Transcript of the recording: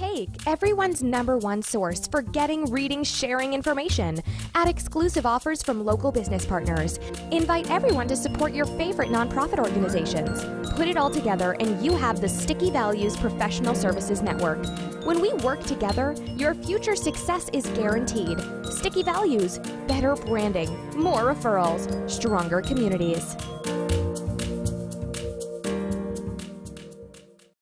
Cake, everyone's #1 source for getting, reading, sharing information. Add exclusive offers from local business partners. Invite everyone to support your favorite nonprofit organizations. Put it all together and you have the Sticky Values Professional Services Network. When we work together, your future success is guaranteed. Sticky Values, better branding, more referrals, stronger communities.